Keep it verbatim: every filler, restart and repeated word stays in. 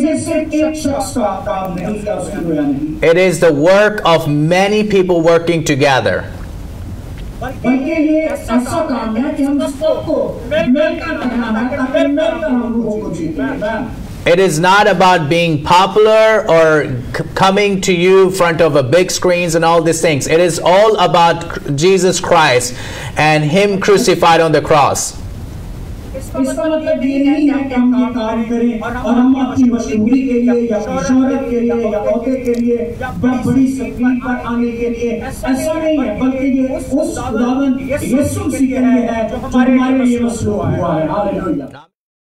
ये सिर्फ एक शख्स का काम नहीं या उसकी गोया नहीं, It is the work of many people working together. बल्कि ये ऐसा काम है कि हम सबको मिलकर करना है ताकि मिलकर हम लोगों को जीते। It is not about being popular or c- coming to you in front of a big screens and all these things. It is all about Jesus Christ and Him crucified on the cross. इसका मतलब ये नहीं है कि हम ये काम करें और हम अपनी मशहूरी के लिए या अपनी शोहरत के लिए या औहदे के लिए या बड़ी स्क्रीन पर आने के लिए, ऐसा नहीं है, बल्कि ये उस खुदावंद यीशु मसीह के लिए है जो हमारे लिए मसलूब हुआ है। हालेलुया।